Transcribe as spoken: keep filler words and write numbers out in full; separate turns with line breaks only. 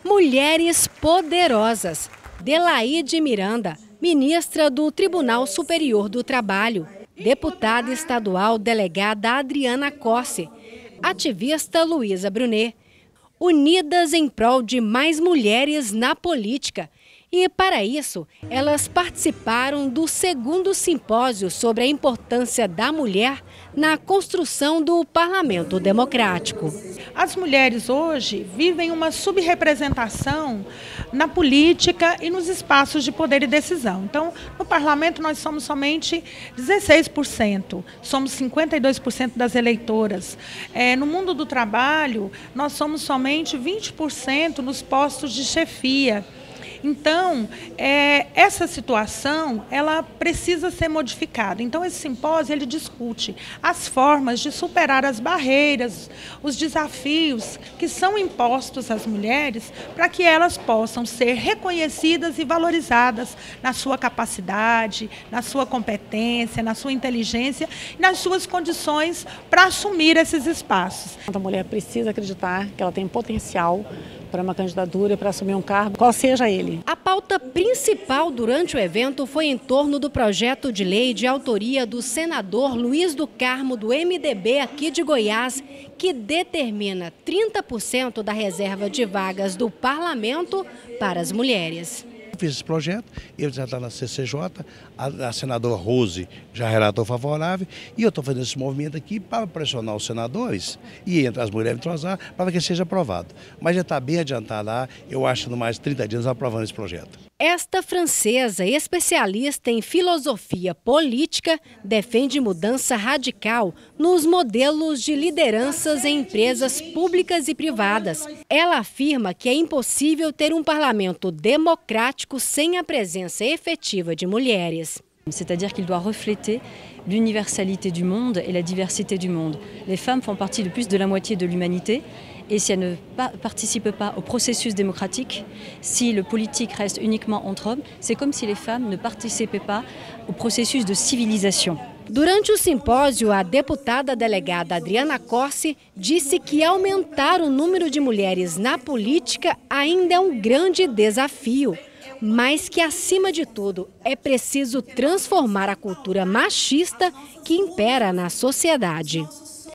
Mulheres poderosas. Delaide Miranda, ministra do Tribunal Superior do Trabalho. Deputada estadual delegada Adriana Corse. Ativista Luísa Brunet. Unidas em prol de mais mulheres na política. E, para isso, elas participaram do segundo simpósio sobre a importância da mulher na construção do parlamento democrático.
As mulheres hoje vivem uma subrepresentação na política e nos espaços de poder e decisão. Então, no parlamento nós somos somente dezesseis por cento, somos cinquenta e dois por cento das eleitoras. É, no mundo do trabalho, nós somos somente vinte por cento nos postos de chefia. Então, é, essa situação, ela precisa ser modificada. Então, esse simpósio, ele discute as formas de superar as barreiras, os desafios que são impostos às mulheres para que elas possam ser reconhecidas e valorizadas na sua capacidade, na sua competência, na sua inteligência e nas suas condições para assumir esses espaços.
A mulher precisa acreditar que ela tem potencial para uma candidatura, para assumir um cargo, qual seja ele.
A pauta principal durante o evento foi em torno do projeto de lei de autoria do senador Luiz do Carmo, do M D B aqui de Goiás, que determina trinta por cento da reserva de vagas do parlamento para as mulheres.
Eu fiz esse projeto, ele já está na C C J, a, a senadora Rose já relatou favorável, e eu estou fazendo esse movimento aqui para pressionar os senadores e entre as mulheres entrosar para que seja aprovado. Mas já está bem adiantado lá, eu acho que no mais trinta dias aprovando esse projeto.
Esta francesa, especialista em filosofia política, defende mudança radical nos modelos de lideranças em empresas públicas e privadas. Ela afirma que é impossível ter um parlamento democrático sem a presença efetiva de mulheres.
C'est-à-dire qu'il doit refléter l'universalité du monde et la diversité du monde. Les femmes font partie de plus de la moitié de l'humanité. Et si elles ne participent pas au processus démocratique, si le politique reste uniquement entre hommes, c'est comme si les femmes ne participaient pas au processus de civilisation.
Durante o simpósio, a deputada delegada Adriana Corse disse que aumentar o número de mulheres na política ainda é um grande desafio, mas que, acima de tudo, é preciso transformar a cultura machista que impera na sociedade.